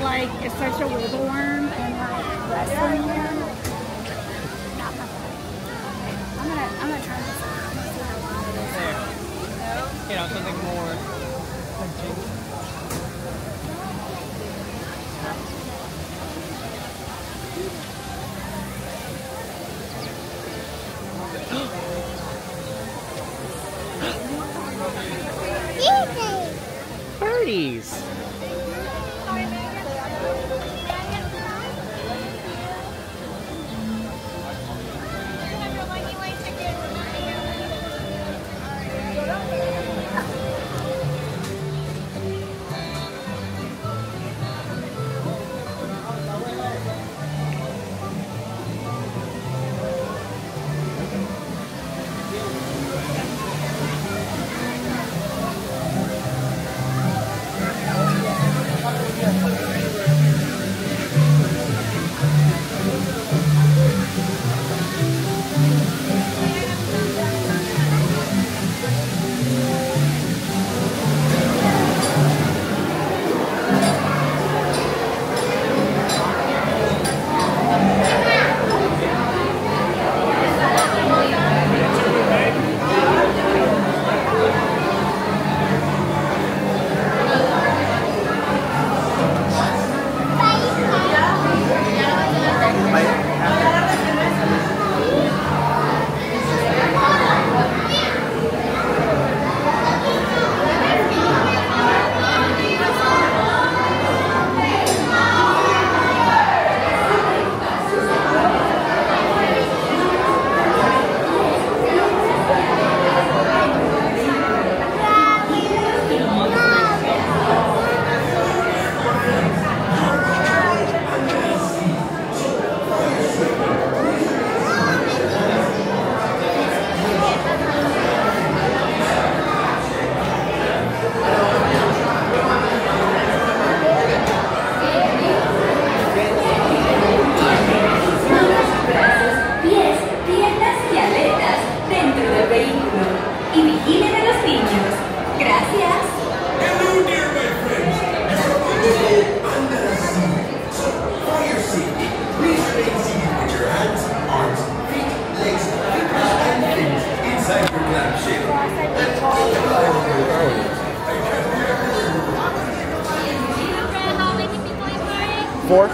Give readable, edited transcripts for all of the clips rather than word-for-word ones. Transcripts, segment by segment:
like it's such a wiggle worm and like wrestling him. Not my thing. I'm gonna try this out. I'm gonna see how long it is. There. You know, something more punching. Birdies. Four.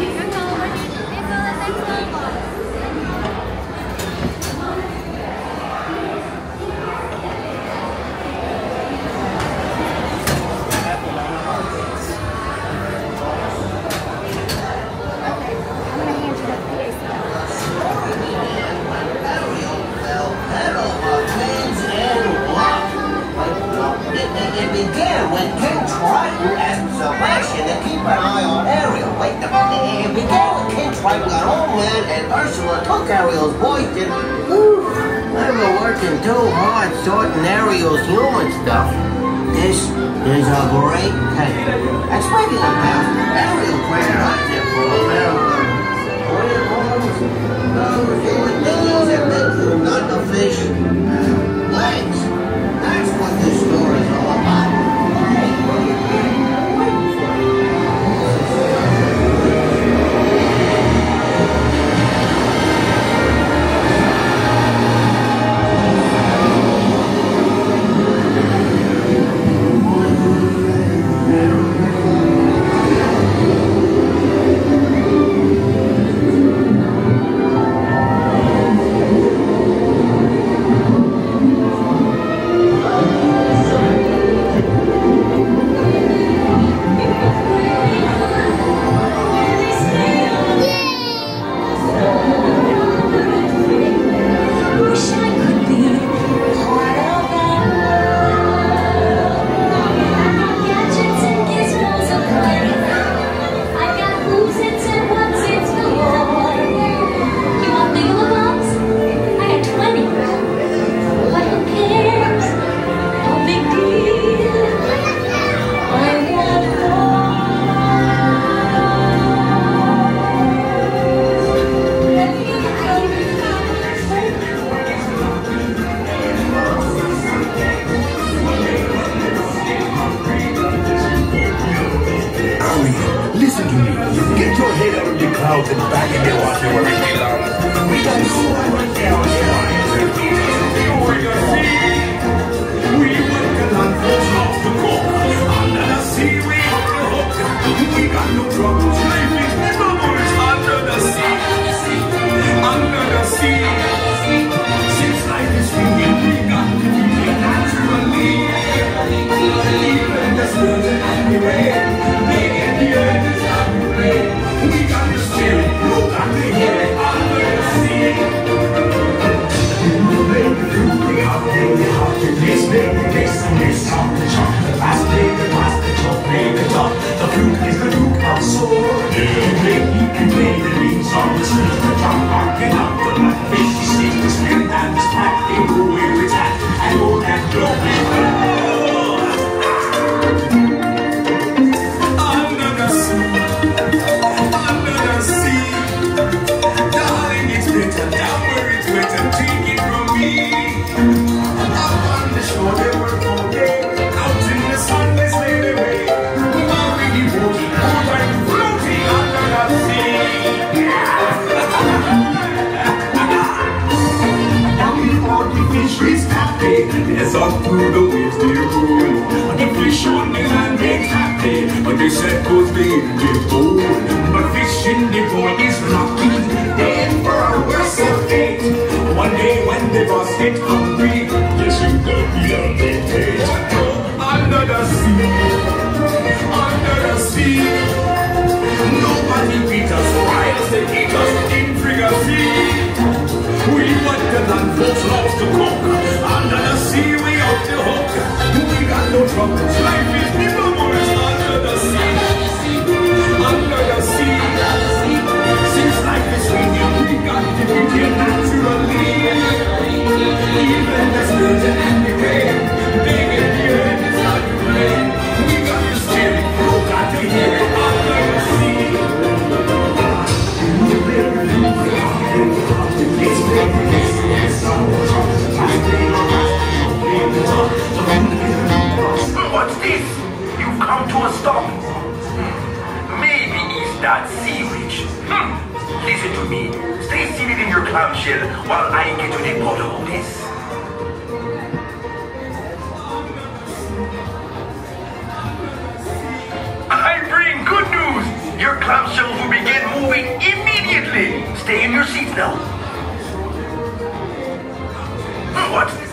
It began when King Triton asked Sebastian to keep an eye on Ariel. Wait, it began when King Triton got home, man, and Ursula took Ariel's voice and... I've been working too hard sorting Ariel's human stuff. This is a great take. And speaking of that, Ariel created a tip for America. Human beings that make you not the fish. Legs. That's what this story's all about. out in the back and they watch me where it belongs. We got no one right there on the lines and we the sea. We went to land folks off the cook. Under the sea, we up the hook. We got no trouble. Life is memories under the sea. Under the sea. Since life is swinging, we got to be here naturally. Even the spirit and the rain, making the earth is not the rain. We got the spirit, you got to hear it under the sea. This baby, this and this, chop the chop, the fast play, the fast, the chop, play the top. The flute is the duke of soul. He can play the rings on the street, the drum rocking up the fish, the stick, the spirit and the splat. They go where it's at, and go and blow it. Under the sea, darling, it's better down where it's wetter. Take it from me. Sure they were okay. Out in the sun they slid away. Already walking out like floating under the sea. Down before the fish is happy, as up through the waves they roll. The fish on the land ain't happy, but they said cause they in the bowl. But fish in the bowl is lucky, they in for a worse of fate. One day when they was get hungry, yes you go beyond the page. Under the sea, under the sea. Nobody beat us, riots they beat us in fricassee. We want the land folks love to cook. Under the sea we out the hook. We got no troubles, life is memories under the sea. Under the sea. Since life is swinging, we got to be here naturally. Even the spirit and the rain, big in the earth is not the rain. We got the spirit, you got to hear it under the sea. What's this? You've come to a stop. Maybe it's that sea witch. Listen to me. Stay seated in your clamshell while I get to the bottom of this. I bring good news. Your clamshell will begin moving immediately. Stay in your seats now. What's this?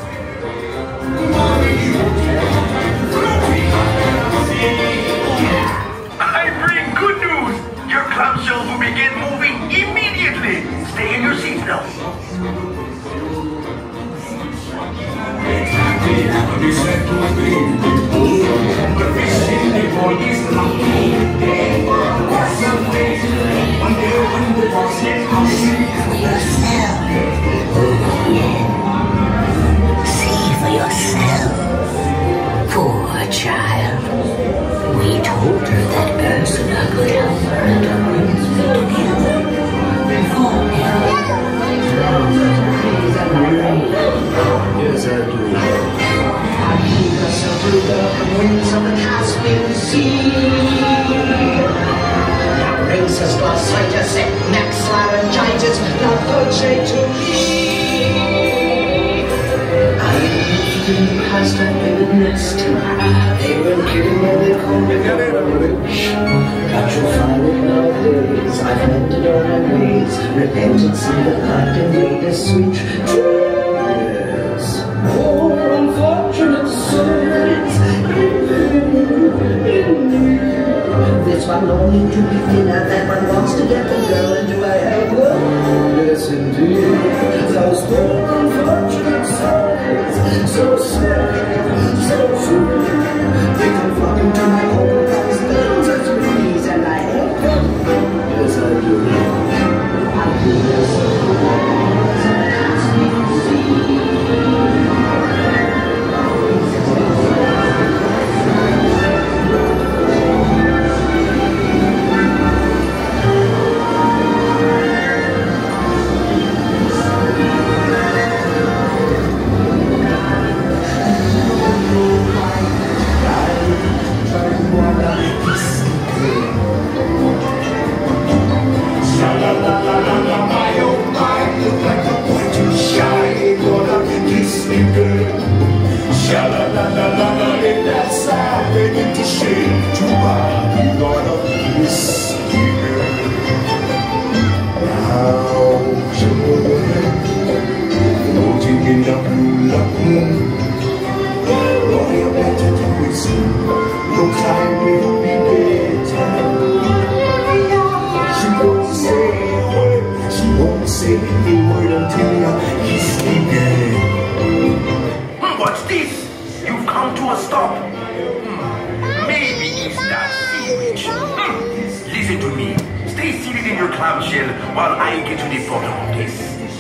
I bring good news. Your clamshell will begin moving immediately. Stay in your seats now. See for yourself. Poor child. We told her that Ursula could help her and her prince be together. Yes, I do. I keep myself to the winds of the Caspian Sea. Now princess glossitis, next laryngitis, not portrait to me. I lived in the past, I've been next to her. They weren't kidding when they called me the rich. But you'll find it nowadays. I've mended all my ways, repented, seen the light and made a switch. Yes. Oh, unfortunate souls in me. This one longing to be thinner, that one wants to get the girl, and do I help her? Yes, indeed. Those poor unfortunate souls, so sad, so sweet. They come flocking to my open house, bills as breeze, and I help them. Yes, I do. I do this. la la la la, let that sigh begin to shake. To body on a whiskey girl. Now, children, floating in the blue lagoon. All you got to do is no time will be bedtime. She won't say a word, she won't say a word until you kiss me, girl. What's this? You've come to a stop. Maybe it's that sea witch. Listen to me. Stay seated in your clamshell while I get to the bottom of this.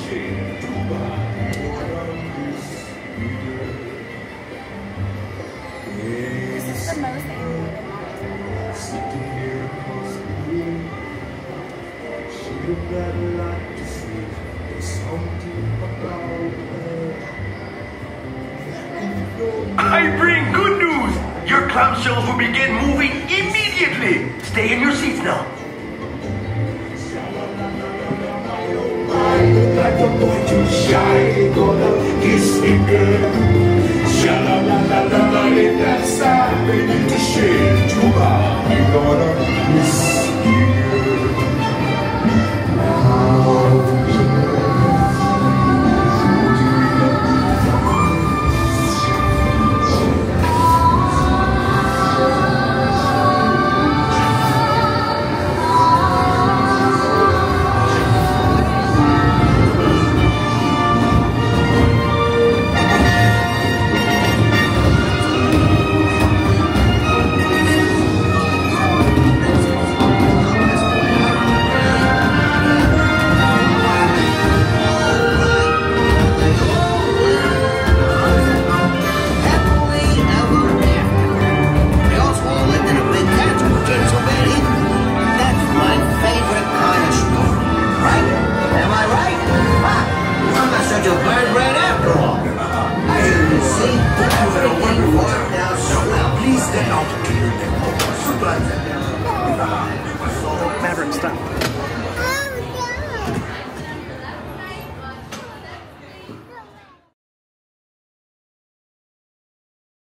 This is the most animated I bring good news. Your clamshells will begin moving immediately. Stay in your seats now. Like a boy too shy, gonna kiss me, girl. Sha-la-la-la-la-la, let that sigh begin to shake. Too bad, you gonna kiss me, girl. Please stay out of here.